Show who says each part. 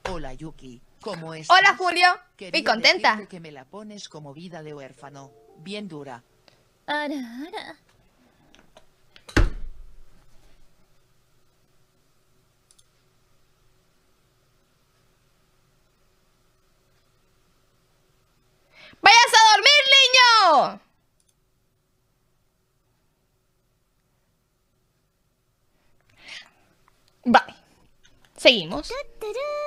Speaker 1: Hola Yuki, ¿cómo estás?
Speaker 2: Hola Julio,
Speaker 1: Quería
Speaker 2: y contenta.
Speaker 1: decirte que me la pones como vida de huérfano, bien dura.
Speaker 3: Ara.
Speaker 2: ¡Vayas a dormir, niño! Vale, seguimos.